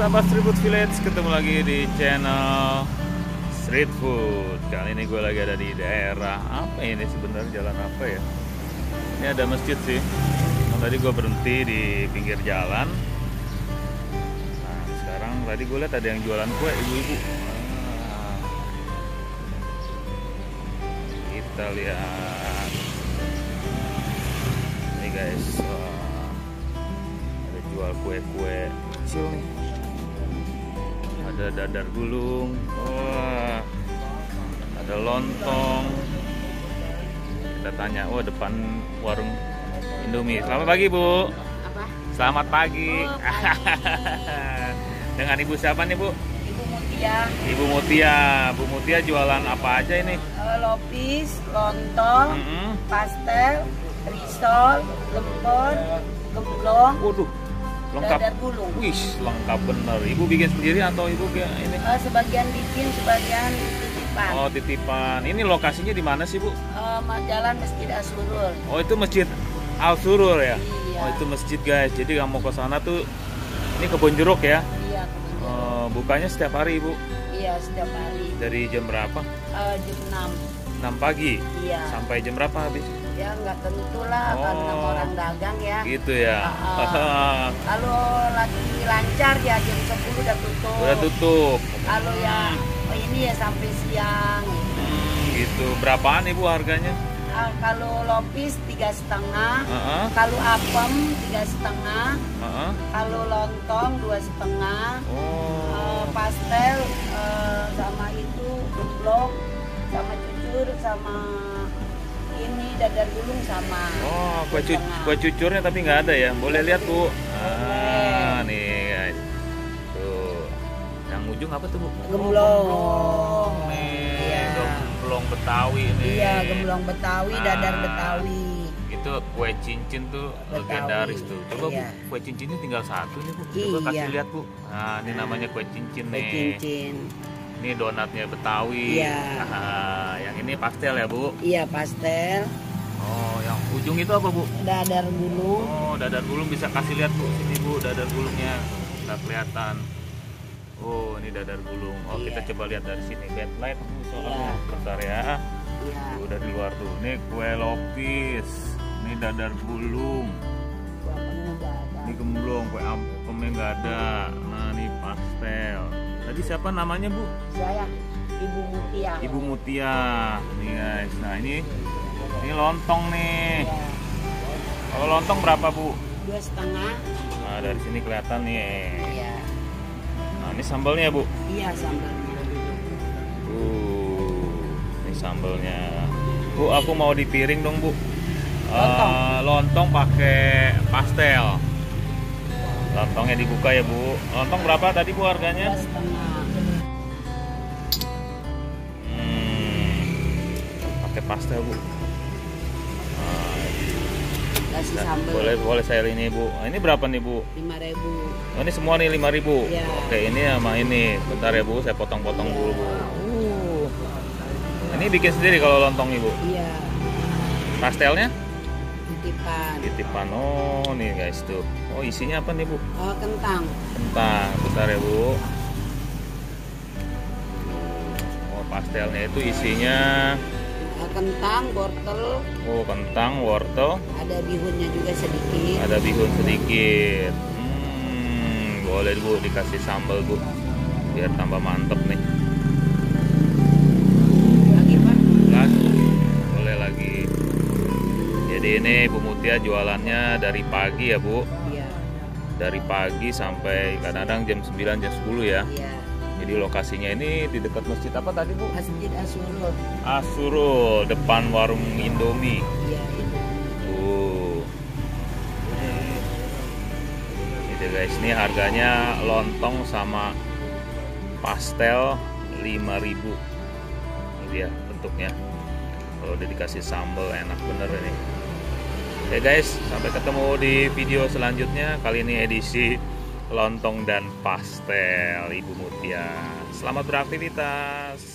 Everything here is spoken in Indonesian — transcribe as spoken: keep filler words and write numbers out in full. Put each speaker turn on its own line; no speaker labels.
sahabat Street Food Village, ketemu lagi di channel Street Food. Kali ini gue lagi ada di daerah apa ini sebenarnya, jalan apa ya? Ini ada masjid sih. Nah, tadi gue berhenti di pinggir jalan. Nah, sekarang tadi gue lihat ada yang jualan kue, ibu-ibu. Nah, kita lihat. Ini guys, wah, ada jual kue-kue kecil nih. Ada dadar gulung, wah, ada lontong. Kita tanya, oh depan warung Indomie. Selamat pagi Bu.
Apa?
Selamat pagi.
Oh, pagi.
Dengan Ibu siapa nih Bu?
Ibu Mutia.
Ibu Mutia. Bu Mutia jualan apa aja ini?
Uh, lopis, lontong,
Mm-hmm.
pastel, risol, lemper, gemblong,
Waduh, lengkap.
dadar gulung.
Wih, lengkap bener. Ibu bikin sendiri atau Ibu kayak ini?
Uh, sebagian bikin, sebagian titipan.
Oh, titipan. Ini lokasinya di mana sih Bu?
Uh, Jalan Masjid Asurul.
Oh, itu Masjid Al Surur ya?
Iya.
Oh, itu masjid guys. Jadi kamu mau ke sana tuh, ini kebun jeruk ya?
Iya, kemudian.
Oh, bukanya setiap hari Ibu?
Iya, setiap hari.
Dari jam berapa?
Uh, jam enam.
enam pagi?
Iya.
Sampai jam berapa habis?
Ya nggak tentu lah,
Oh.
karena orang dagang ya.
Gitu ya?
Uh, kalau lagi lancar ya jam sepuluh udah tutup.
Udah tutup?
Kalau ya oh ini ya sampai siang.
Hmm, gitu. Berapaan Ibu harganya?
Ah, kalau lopis tiga setengah,
Uh-uh.
kalau apem tiga setengah,
Uh-uh.
kalau lontong dua setengah,
Oh.
eh, pastel eh, sama itu gemblong, sama cucur, sama ini dadar gulung sama.
Oh, kue,
dua
cu
setengah.
kue cucurnya tapi nggak ada ya? Boleh lihat Bu? Ah,
Boleh.
nih guys. Tuh. Yang ujung apa tuh Bu?
Gemblong.
Oh, gemblong nih.
Iya.
Gemblong Betawi nih.
Iya, gemblong Betawi, dadar
Ah.
Betawi.
Itu kue cincin tuh
Betawi.
legendaris tuh. Coba
Iya.
Bu, kue cincinnya tinggal satu nih Bu. Coba
Iya.
kasih lihat Bu. Nah, ini namanya kue cincin
Kue
nih.
cincin.
Ini donatnya Betawi.
Iya.
Ah, yang ini pastel ya Bu.
Iya, pastel,
Oh, yang ujung itu apa Bu?
dadar gulung.
Oh, dadar gulung bisa kasih lihat Bu. Sini Bu, dadar gulungnya nggak kelihatan. Oh, ini dadar gulung. Oh,
Iya.
kita coba lihat dari sini. Backlight soalnya.
Iya.
Bentar ya.
Iya.
Tuh, dari luar tuh. Ini kue lopis. Ini dadar gulung.
Apemnya nggak ada.
Ini gemblong, kue apemnya nggak ada. Nah, ini pastel. Tadi siapa namanya Bu?
Saya Ibu Mutia.
Ibu Mutia. Nih guys. Nah, ini ini lontong nih.
Iya.
Kalau lontong berapa Bu?
Dua setengah.
Nah, dari sini kelihatan nih.
Iya.
Nah, ini sambalnya Bu.
Iya, sambal.
Uh, ini sambalnya. Bu, aku mau di piring dong Bu.
Lontong.
Eh, lontong pakai pastel. Lontongnya dibuka ya Bu. Lontong berapa tadi Bu harganya?
Dua setengah.
Hmm, pakai pastel Bu.
Kasih
Nah,
sambal.
boleh boleh saya ini Bu. Nah, ini berapa nih Bu?
Lima ribu.
Oh, ini semua nih lima ribu.
Iya.
Oke, ini sama ini. Bentar ya Bu, saya potong-potong dulu Bu. Uh. Ini bikin sendiri kalau lontong nih Bu.
Iya.
Pastelnya?
Titipan.
Titipan. Oh, nih guys tuh. Oh, isinya apa nih Bu?
Oh, kentang.
Kentang. Bentar ya Bu. Oh, pastelnya itu isinya
Eh, Kentang, wortel,
oh kentang, wortel,
ada bihunnya juga sedikit.
ada bihun sedikit. Hmm, boleh Bu dikasih sambal Bu, biar tambah mantep nih.
Lagi Pak?
Lagi, boleh lagi. Jadi ini Bu Mutia jualannya dari pagi ya Bu,
Iya.
dari pagi sampai kadang-kadang jam sembilan, jam sepuluh ya.
Iya.
Jadi lokasinya ini di dekat masjid apa tadi Bu?
Masjid Asurul.
Asurul, depan warung Indomie.
Iya, itu.
Tuh. Ini guys, ini harganya lontong sama pastel lima ribu. Ini dia bentuknya. Kalau udah dikasih sambal enak bener ini. Oke guys, sampai ketemu di video selanjutnya. Kali ini edisi lontong dan pastel Ibu Mutia. Selamat beraktivitas.